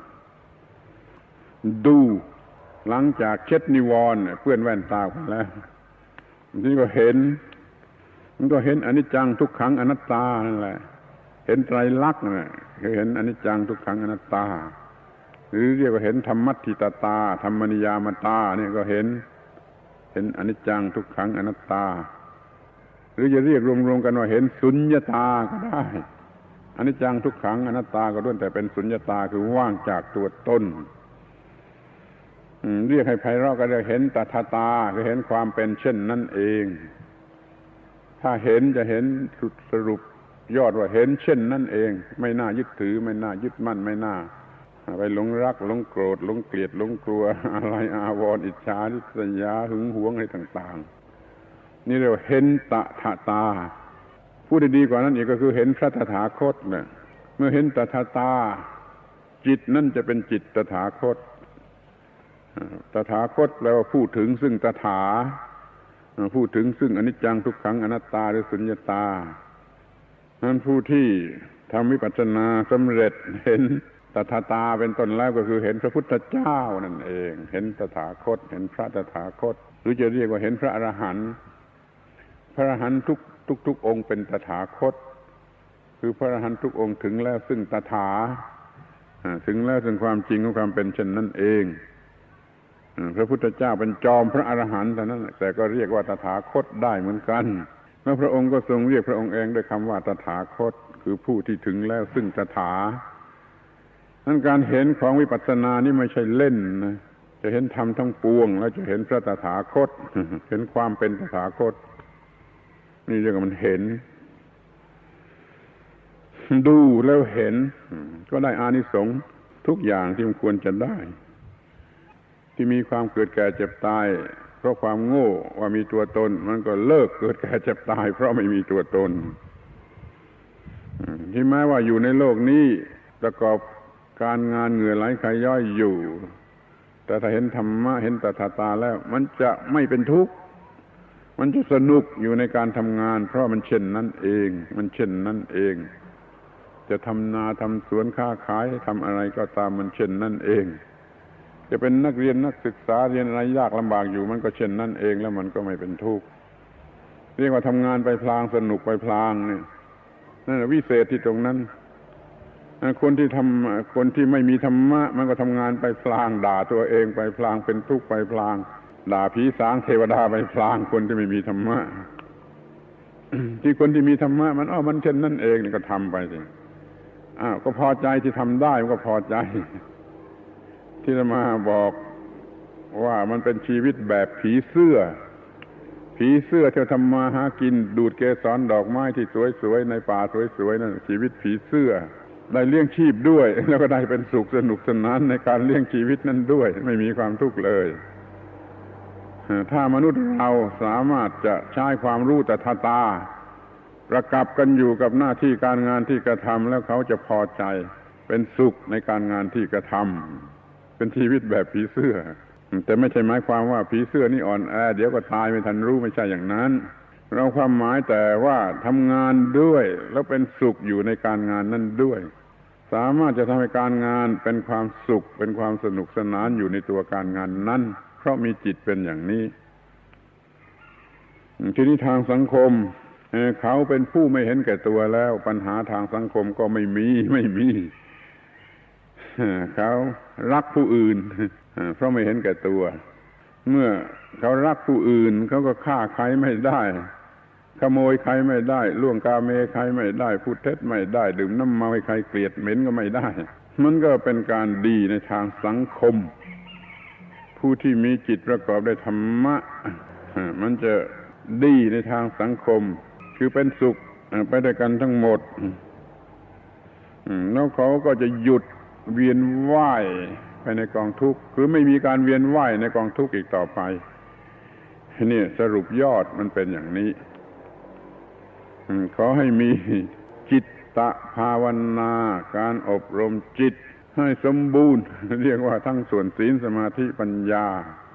ดูหลังจากเช็ดนิวรณ์เปื้อนแว่นตาไปแล้วทีนี้ก็เห็นมันก็เห็นอนิจจังทุกขังอนัตตานั่นแหละเห็นไตรลักษณ์น่ะคือเห็นอนิจจังทุกขังอนัตตาหรือเรียกว่าเห็นธรรมัฏฐิตตาธรรมนิยามตาเนี่ยก็เห็นอนิจจังทุกขังอนัตตาหรือจะเรียกรวมๆกันว่าเห็นสุญญตาก็ได้อนิจจังทุกขังอนัตตาก็ล้วนแต่เป็นสุญญตาคือว่างจากตัวตนเรียกให้ไพเราะก็ได้เห็นตถาตาคือเห็นความเป็นเช่นนั้นเองถ้าเห็นจะเห็นสุดสรุปยอดว่าเห็นเช่นนั้นเองไม่น่ายึดถือไม่น่ายึดมั่นไม่น่าไปหลงรักหลงโกรธหลงเกลียดหลงกลัวอะไรอาวรณ์อิจฉาริษยาหึงหวงอะไรต่างๆนี่เรียกว่าเห็นตถาตาพูดดีๆกว่านั้นอีกก็คือเห็นพระตถาคตเนี่ยเมื่อเห็นตถาตาจิตนั่นจะเป็นจิตตถาคตตถาคตแปลว่าพูดถึงซึ่งตถาพูดถึงซึ่งอนิจจังทุกขังอนัตตาหรือสุญญตานั้นผู้ที่ทำวิปัสสนาสำเร็จเห็นตถาตาเป็นต้นแล้วก็คือเห็นพระพุทธเจ้านั่นเองเห็นตถาคตเห็นพระตถาคตหรือจะเรียกว่าเห็นพระอรหันต์พระอรหันต์ทุกองค์เป็นตถาคตคือพระอรหันต์ทุกองค์ถึงแล้วซึ่งตถาถึงแล้วซึ่งความจริงของความเป็นเช่นนั้นเองพระพุทธเจ้าเป็นจอมพระอรหันต์เท่านั้นแต่ก็เรียกว่าตถาคตได้เหมือนกันแล้วพระองค์ก็ทรงเรียกพระองค์เองด้วยคำว่าตถาคตคือผู้ที่ถึงแล้วซึ่งตถานั้นการเห็นของวิปัสสนานี่ไม่ใช่เล่นนะจะเห็นธรรมทั้งปวงแล้วจะเห็นพระตถาคตเห็นความเป็นตถาคตนี่เรียกว่ามันเห็นดูแล้วเห็นก็ได้อานิสงส์ทุกอย่างที่มันควรจะได้ที่มีความเกิดแก่เจ็บตายเพราะความโง่ว่ามีตัวตนมันก็เลิกเกิดแก่เจ็บตายเพราะไม่มีตัวตนที่แม้ว่าอยู่ในโลกนี้ประกอบการงานเหงื่อไหลไขย่อยอยู่แต่ถ้าเห็นธรรมะเห็นตถาตาแล้วมันจะไม่เป็นทุกข์มันจะสนุกอยู่ในการทำงานเพราะมันเช่นนั้นเองมันเช่นนั้นเองจะทำนาทำสวนค้าขายทำอะไรก็ตามมันเช่นนั้นเองจะเป็นนักเรียนนักศึกษาเรียนอะไรยากลำบากอยู่มันก็เช่นนั้นเองแล้วมันก็ไม่เป็นทุกข์เรียกว่าทำงานไปพลางสนุกไปพลางนี่นั่นแหละวิเศษที่ตรงนั้นคนที่ไม่มีธรรมะมันก็ทำงานไปพลางด่าตัวเองไปพลางเป็นทุกข์ไปพลางด่าผีสางเทวดาไปพลางคนที่ไม่มีธรรมะ ที่คนที่มีธรรมะมันเช่นนั้นเองนี่ก็ทำไปสิก็พอใจที่ทำได้มันก็พอใจที่จะมาบอกว่ามันเป็นชีวิตแบบผีเสื้อที่ทำมาหากินดูดเกสรดอกไม้ที่สวยๆในป่าสวยๆนั่นชีวิตผีเสื้อได้เลี้ยงชีพด้วยแล้วก็ได้เป็นสุขสนุกสนานในการเลี้ยงชีวิตนั้นด้วยไม่มีความทุกข์เลยถ้ามนุษย์เราสามารถจะใช้ความรู้ตถาตาประกับกันอยู่กับหน้าที่การงานที่กระทำแล้วเขาจะพอใจเป็นสุขในการงานที่กระทำเป็นชีวิตแบบผีเสื้อแต่ไม่ใช่หมายความว่าผีเสื้อนี่อ่อนแอเดี๋ยวก็ตายไม่ทันรู้ไม่ใช่อย่างนั้นเราความหมายแต่ว่าทำงานด้วยแล้วเป็นสุขอยู่ในการงานนั้นด้วยสามารถจะทำให้การงานเป็นความสุขเป็นความสนุกสนานอยู่ในตัวการงานนั้นเพราะมีจิตเป็นอย่างนี้ทีนี้ทางสังคมเขาเป็นผู้ไม่เห็นแก่ตัวแล้วปัญหาทางสังคมก็ไม่มีเขารักผู้อื่นเพราะไม่เห็นแก่ตัวเมื่อเขารักผู้อื่นเขาก็ฆ่าใครไม่ได้ขโมยใครไม่ได้ล่วงกาเมใครไม่ได้พูดเท็จไม่ได้ดื่มน้ำเมาให้ใครเกลียดเหม็นก็ไม่ได้มันก็เป็นการดีในทางสังคมผู้ที่มีจิตประกอบด้วยธรรมะมันจะดีในทางสังคมคือเป็นสุขไปด้วยกันทั้งหมดแล้วเขาก็จะหยุดเวียนว่ายไปในกองทุกข์คือไม่มีการเวียนว่ายในกองทุกข์อีกต่อไปนี่สรุปยอดมันเป็นอย่างนี้ขอให้มีจิตตภาวนาการอบรมจิตให้สมบูรณ์เรียกว่าทั้งส่วนศีลสมาธิปัญญา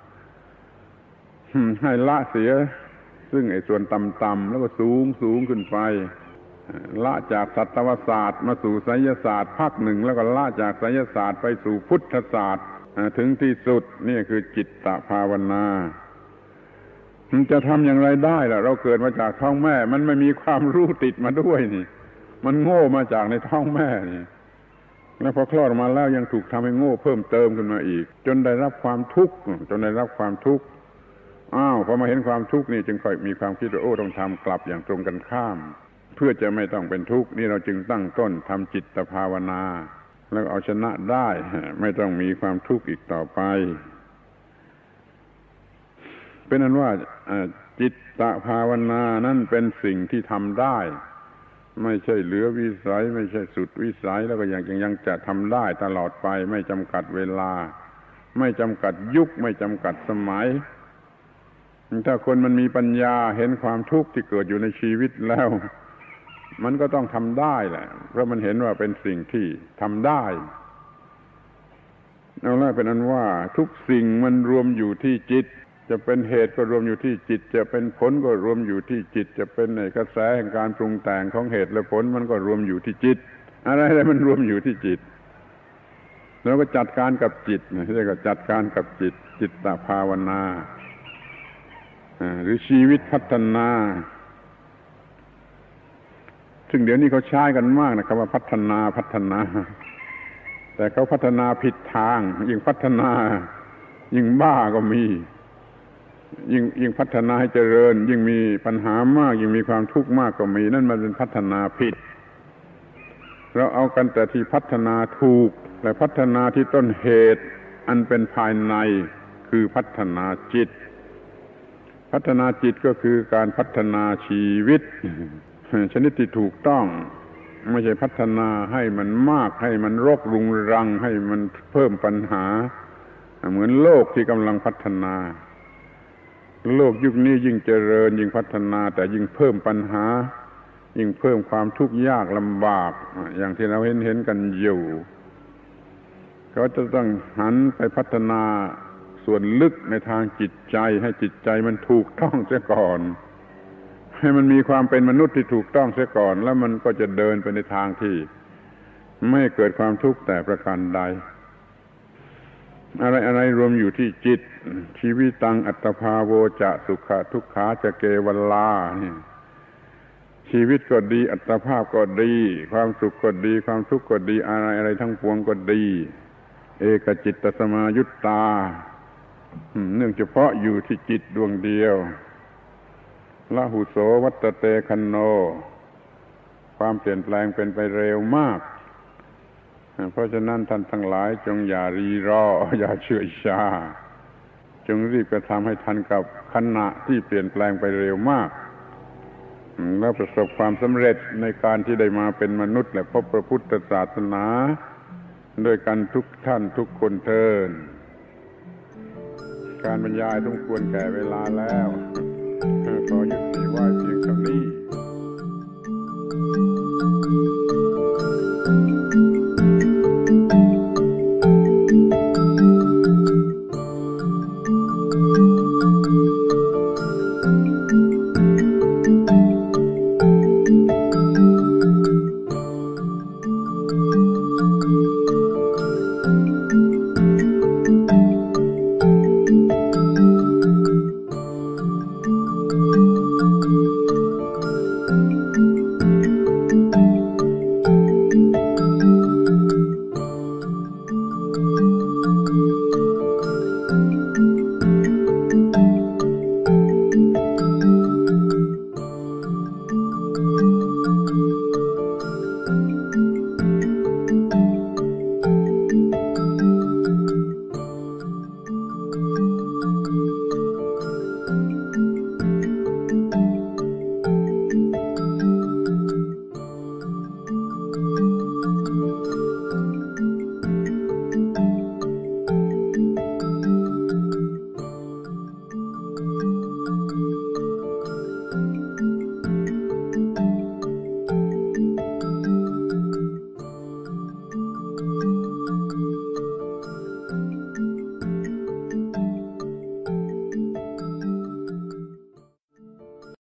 ให้ละเสียซึ่งไอ้ส่วนต่ำๆแล้วก็สูงขึ้นไปละจากสัตวศาสตร์มาสู่ไสยศาสตร์ภาคหนึ่งแล้วก็ละจากไสยศาสตร์ไปสู่พุทธศาสตร์ถึงที่สุดนี่คือจิตตภาวนามันจะทำอย่างไรได้ล่ะเราเกิดมาจากท้องแม่มันไม่มีความรู้ติดมาด้วยนี่มันโง่มาจากในท้องแม่นี่แล้วพอคลอดออกมาแล้วยังถูกทำให้โง่เพิ่มเติมขึ้นมาอีกจนได้รับความทุกข์พอมาเห็นความทุกข์นี่จึงค่อยมีความคิดว่าต้องทำกลับอย่างตรงกันข้ามเพื่อจะไม่ต้องเป็นทุกข์นี่เราจึงตั้งต้นทำจิตภาวนาแล้วเอาชนะได้ไม่ต้องมีความทุกข์อีกต่อไปเป็นนั้นว่าจิตตภาวนานั่นเป็นสิ่งที่ทำได้ไม่ใช่เหลือวิสัยไม่ใช่สุดวิสัยแล้วก็ยังจะทำได้ตลอดไปไม่จำกัดเวลาไม่จำกัดยุคไม่จำกัดสมัยถ้าคนมันมีปัญญาเห็นความทุกข์ที่เกิดอยู่ในชีวิตแล้วมันก็ต้องทำได้แหละเพราะมันเห็นว่าเป็นสิ่งที่ทำได้เอาล่ะเป็นอันว่าทุกสิ่งมันรวมอยู่ที่จิตจะเป็นเหตุก็รวมอยู่ที่จิตจะเป็นผลก็รวมอยู่ที่จิตจะเป็นกระแสแห่งการปรุงแต่งของเหตุและผลมันก็รวมอยู่ที่จิตอะไรมันรวมอยู่ที่จิตแล้วก็จัดการกับจิตเรียกว่าจัดการกับจิตตภาวนาหรือชีวิตพัฒนาซึ่งเดี๋ยวนี้เขาใช้กันมากนะครับว่าพัฒนาแต่เขาพัฒนาผิดทางยิ่งพัฒนายิ่งบ้าก็มียิ่งพัฒนาให้เจริญยิ่งมีปัญหามากยิ่งมีความทุกข์มากก็มีนั่นมันเป็นพัฒนาผิดเราเอากันแต่ที่พัฒนาถูกและพัฒนาที่ต้นเหตุอันเป็นภายในคือพัฒนาจิตก็คือการพัฒนาชีวิตชนิดที่ถูกต้องไม่ใช่พัฒนาให้มันมากให้มันรกรุงรังให้มันเพิ่มปัญหาเหมือนโลกที่กำลังพัฒนาโลกยุคนี้ยิ่งเจริญยิ่งพัฒนาแต่ยิ่งเพิ่มปัญหายิ่งเพิ่มความทุกข์ยากลำบากอย่างที่เราเห็นกันอยู่เขาจะต้องหันไปพัฒนาส่วนลึกในทางจิตใจให้จิตใจมันถูกต้องเสียก่อนให้มันมีความเป็นมนุษย์ที่ถูกต้องเสียก่อนแล้วมันก็จะเดินไปในทางที่ไม่เกิดความทุกข์แต่ประการใดอะไรรวมอยู่ที่จิตชีวิตังอัตตภาโวจะสุขะทุกขาจะเกวลาเนี่ยชีวิตก็ดีอัตภาพก็ดีความสุขก็ดีความทุกข์ก็ดีอะไรทั้งปวงก็ดีเอกจิตตสมายุตตาเนื่องเฉพาะอยู่ที่จิตดวงเดียวละหุโสวัตเตคันโนความเปลี่ยนแปลงเป็นไปเร็วมากเพราะฉะนั้นท่านทั้งหลายจงอย่ารีรออย่าเฉื่อยชาจงรีบกระทำให้ทันกับขณะที่เปลี่ยนแปลงไปเร็วมากแล้วประสบความสำเร็จในการที่ได้มาเป็นมนุษย์และพบพระพุทธศาสนาด้วยกันทุกท่านทุกคนเถิดการบรรยายสมควรแก่เวลาแล้วขอยุติ